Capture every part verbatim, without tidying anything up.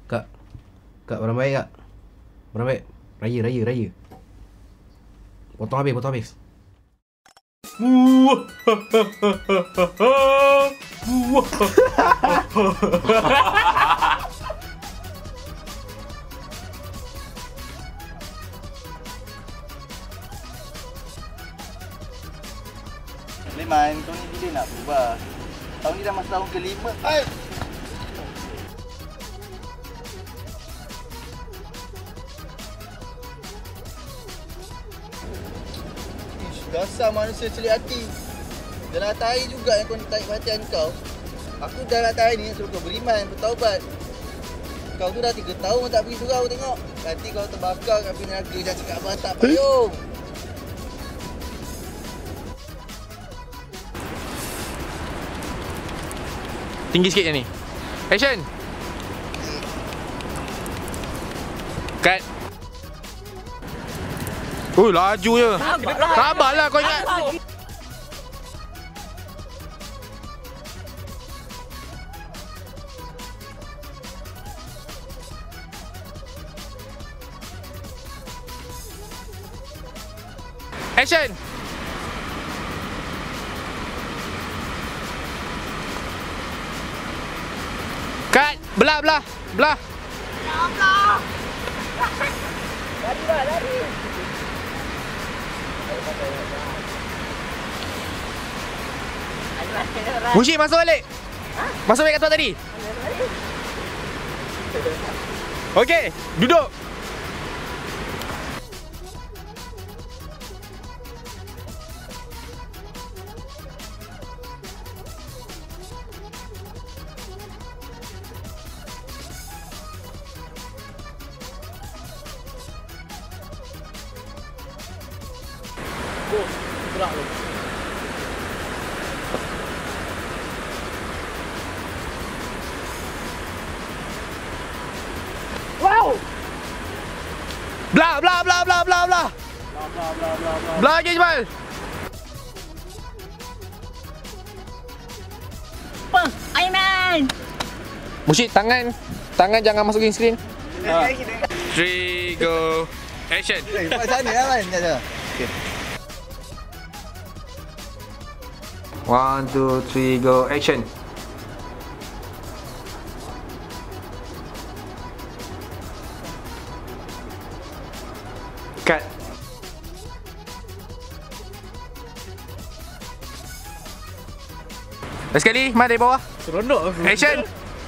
Kak. Kak, barang baik, Kak. Barang baik. Raya, raya, raya. Potong habis, potong habis. Leman, kau ni bila nak berubah? Tahun ni dah masuk tahun kelima. Ay! Ish, dasar manusia celik hati. Dah nak tahi juga yang kau nak tarik perhatian kau. Aku dah nak tahi ni suruh kau beriman, bertaubat. Kau tu dah tiga tahun tak pergi surau tengok. Nanti kau terbakar kat api neraka. Jangan cakap abang tak payung. Tinggi sikit je ni. Action. Cut. Oh, laju je. Sabarlah kau ingat. Action. Cut. Belah, belah. Belah. Lari dah, lari. Musyik masuk balik. Masuk balik kat tempat tadi. Okey, duduk. Oh, gerak tu. Wow! Belah, belah, belah, belah, belah, belah. Blah blah blah blah blah. Belah lagi, Ismail. Apa? Iron Man! Musyik, tangan. Tangan jangan masukin skrin. Ha. Three, go. Action. Eh, kat sana lah kan. Jap, jap. Okey. One, two, three, go. Action. Cut. Lagi sekali, Mat dari bawah. Seronok. Action.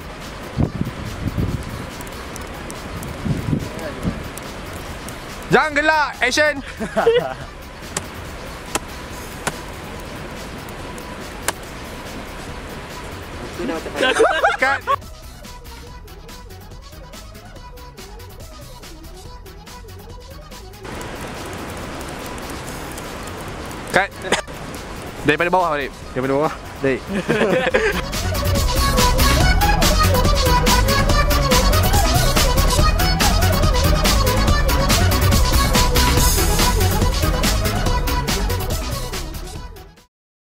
Jangan gelak. Action. Cut. Cut. Daripada bawah, Arif. Daripada bawah. Baik.